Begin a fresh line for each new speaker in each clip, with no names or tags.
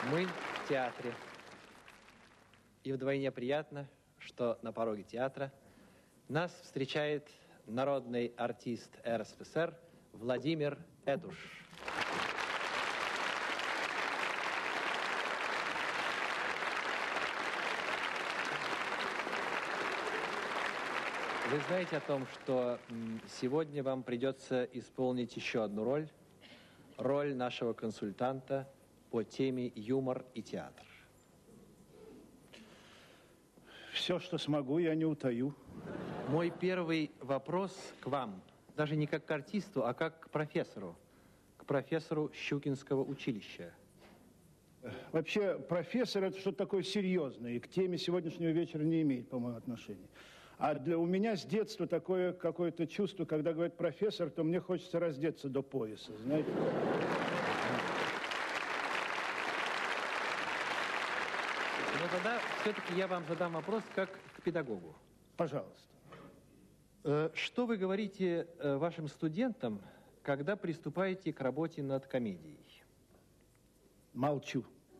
Мы в театре. И вдвойне приятно, что на пороге театра нас встречает народный артист РСФСР Владимир Этуш. Вы знаете о том, что сегодня вам придется исполнить еще одну роль, роль нашего консультанта по теме юмор и театр.
Все, что смогу, я не утаю.
Мой первый вопрос к вам, даже не как к артисту, а как к профессору Щукинского училища.
Вообще, профессор – это что-то такое серьезное, и к теме сегодняшнего вечера не имеет, по-моему, отношения. А у меня с детства такое какое-то чувство, когда говорят профессор, то мне хочется раздеться до пояса, знаете.
Но тогда все-таки я вам задам вопрос как к педагогу.
Пожалуйста.
Что вы говорите вашим студентам, когда приступаете к работе над комедией?
Молчу.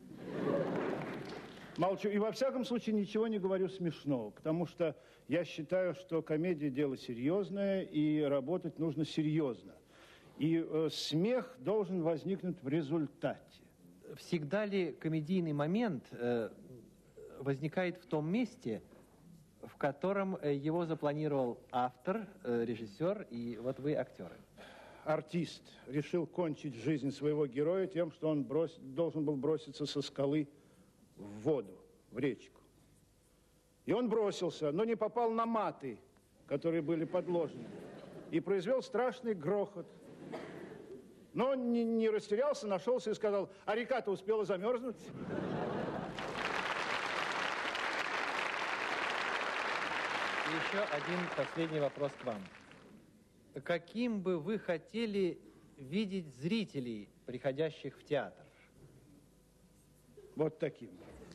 Молчу. И во всяком случае ничего не говорю смешного, потому что я считаю, что комедия – дело серьезное, и работать нужно серьезно. И смех должен возникнуть в результате.
Всегда ли комедийный момент возникает в том месте, в котором его запланировал автор, режиссер, и вот вы актеры?
Артист решил кончить жизнь своего героя тем, что он должен был броситься со скалы в воду, в речку. И он бросился, но не попал на маты, которые были подложены, и произвел страшный грохот. Но он не растерялся, нашелся и сказал: а река-то успела замерзнуть.
И еще один последний вопрос к вам. Каким бы вы хотели видеть зрителей, приходящих в театр?
Вот таким.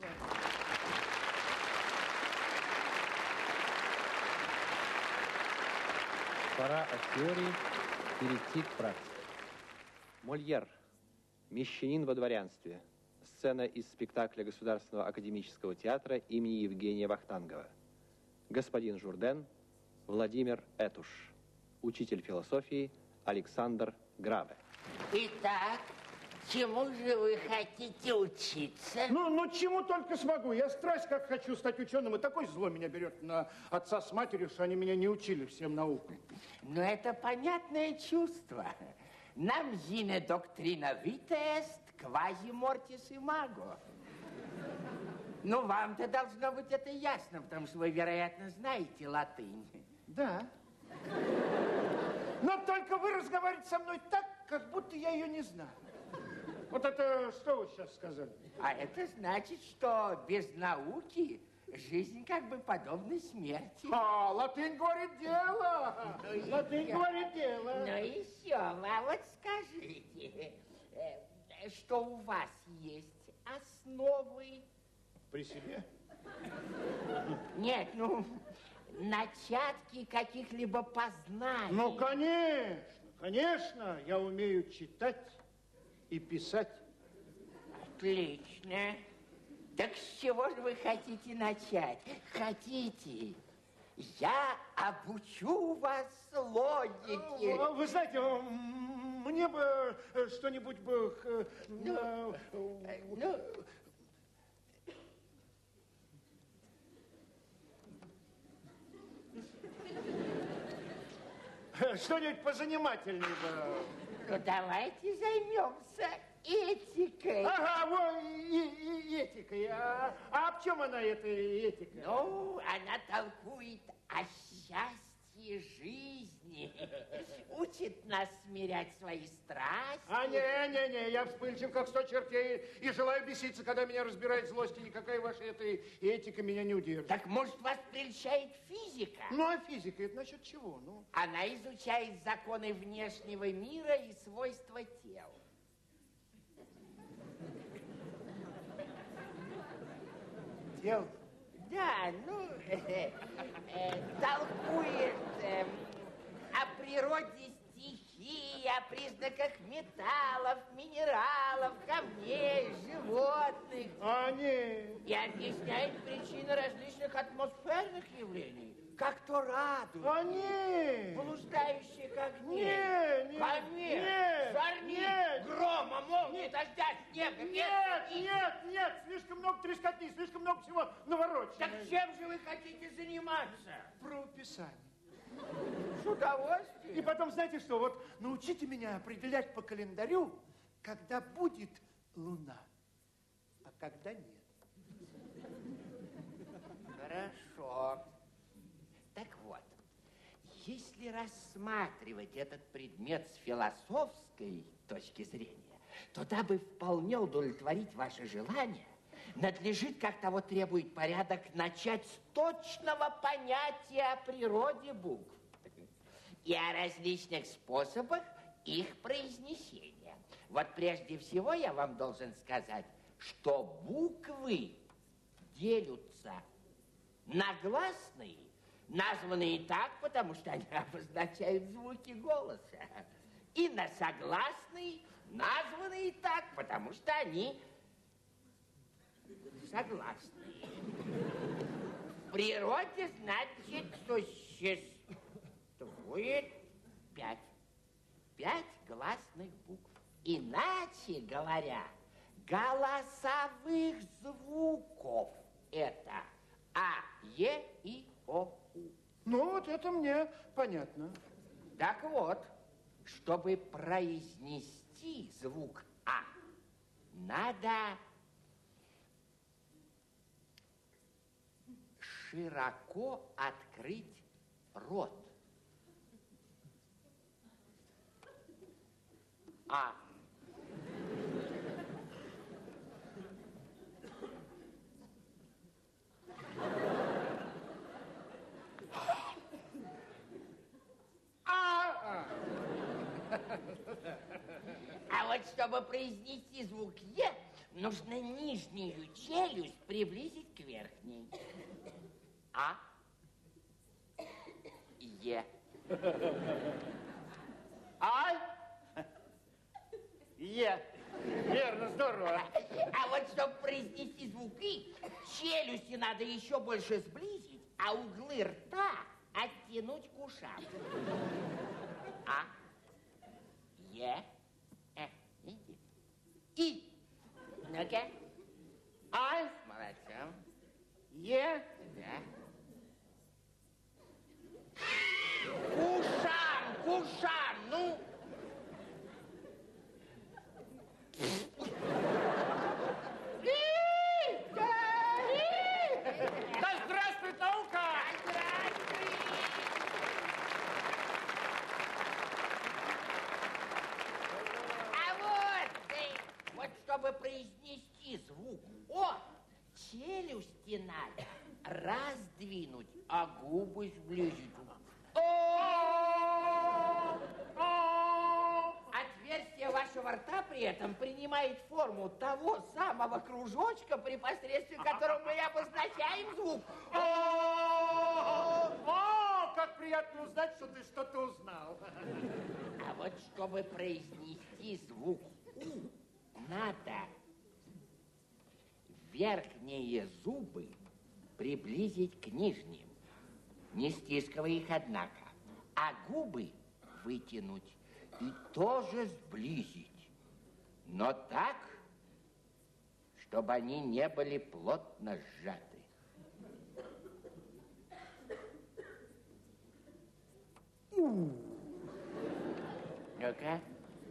Пора от теории перейти к практике. Мольер. Мещанин во дворянстве. Сцена из спектакля Государственного академического театра имени Евгения Вахтангова. Господин Журден. Владимир Этуш. Учитель философии Александр Граве.
Итак, чему же вы хотите учиться?
Ну, чему только смогу. Я страсть как хочу стать ученым, и такое зло меня берет на отца с матерью, что они меня не учили всем наукам.
Но это понятное чувство. Нам зине доктрина витест, квази мортис имаго. Ну, вам-то должно быть это ясно, потому что вы, вероятно, знаете латынь.
Да. Но только вы разговариваете со мной так, как будто я ее не знаю. Вот это что вы сейчас сказали?
А это значит, что без науки жизнь как бы подобна смерти.
А, латынь говорит дело. Латынь говорит дело.
Ну еще, а вот скажите, что у вас есть основы?
При себе?
Нет, ну, начатки каких-либо познаний.
Ну, конечно, конечно, я умею читать и писать.
Отлично. Так с чего же вы хотите начать? Хотите? Я обучу вас логике.
Вы знаете, мне бы что-нибудь бы... Что-нибудь позанимательнее бы.
Ну, давайте займемся этикой.
Ага, вот и этикой. А об чем она, эта этика?
Ну, она толкует о счастье жизни. Учит нас смирять свои страсти.
А не, я вспыльчив, как 100 чертей, и желаю беситься, когда меня разбирает злость, и никакая ваша эта этика меня не удержит.
Так, может, вас прельщает физика?
Ну, а физика, это насчет чего? Ну?
Она изучает законы внешнего мира и свойства тел.
Тел?
Да, ну, толкует о природе стихий статьи о признаках металлов, минералов, камней, животных. И объясняет причины различных атмосферных явлений, как то радуга, блуждающих огней, камень, зорниц, грома, молнии, дождя, снега,
Нет, слишком много трескотни, слишком много всего навороченного.
Так чем же вы хотите заниматься?
Правописание.
С удовольствием.
И потом, знаете что, вот научите меня определять по календарю, когда будет луна, а когда нет.
Хорошо. Так вот, если рассматривать этот предмет с философской точки зрения, то дабы вполне удовлетворить ваше желание, надлежит, как того требует порядок, начать с точного понятия о природе букв и о различных способах их произнесения. Вот прежде всего я вам должен сказать, что буквы делятся на гласные, названные так, потому что они обозначают звуки голоса, и на согласные, названные так, потому что они согласные. В природе, значит, существует 5 гласных букв. Иначе говоря, голосовых звуков это А, Е, И, О, У.
Ну, вот это мне понятно.
Так вот, чтобы произнести звук А, надо широко открыть рот. А. А вот чтобы произнести звук Е, нужно нижнюю челюсть приблизить к верхней. А. Е.
А? Е. Верно, здорово.
А вот чтобы произнести звук И, челюсти надо еще больше сблизить, а углы рта оттянуть к ушам. А. Е. Иди. И. Ну-ка.
А?
Молодцом.
Е.
Да. К ушам, ну.
Да здравствует наука!
Вот чтобы произнести звук О, челюсти надо раздвинуть, а губы сблизить. Отверстие вашего рта при этом принимает форму того самого кружочка, при посредстве которого мы обозначаем звук.
О, как приятно узнать, что ты что-то узнал.
А вот чтобы произнести звук У, надо верхние зубы приблизить к нижним, не стискивая их, однако, а губы вытянуть и тоже сблизить, но так, чтобы они не были плотно сжаты. Ну-ка.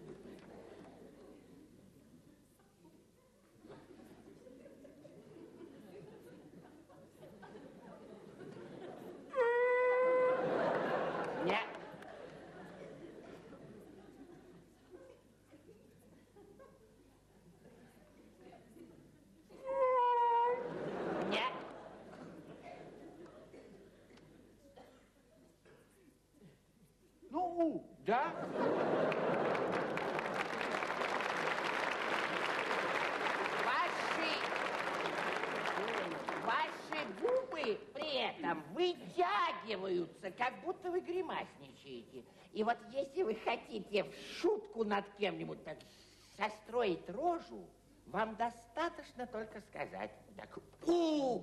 Нет. Нет.
Ну,
Да? проваливаются, как будто вы гримасничаете. И вот если вы хотите в шутку над кем-нибудь так состроить рожу, вам достаточно только сказать так: «У!»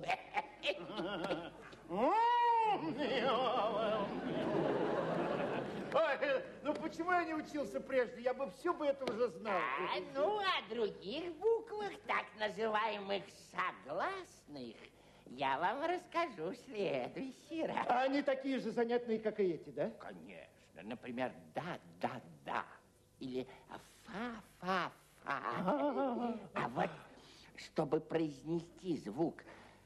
Ой, ну почему я не учился прежде? Я бы все бы это уже знал.
Ну, о других буквах, так называемых согласных, я вам расскажу в следующий раз.
А они такие же занятные, как и эти, да?
Конечно. Например, да. Или фа. А вот, чтобы произнести звук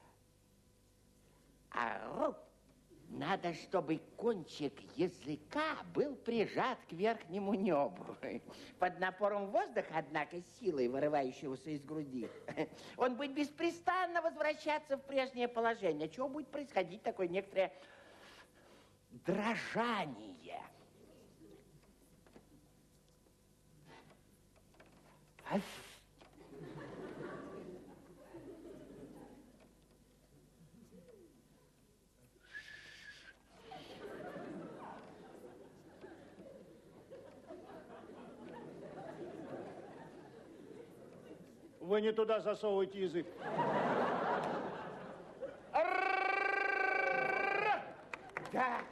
«ау», надо, чтобы кончик языка был прижат к верхнему небу. Под напором воздуха, однако, силой, вырывающегося из груди, он будет беспрестанно возвращаться в прежнее положение. Чего будет происходить? Такое некоторое дрожание.
Вы не туда засовываете язык.
Да.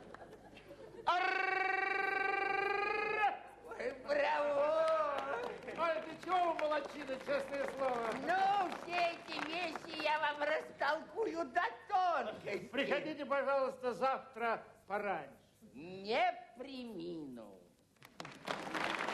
Ой, браво!
Ой, ты чего, молодчина, честное слово?
Ну, все эти вещи я вам растолкую до тонкости.
Приходите, пожалуйста, завтра пораньше.
Не премину.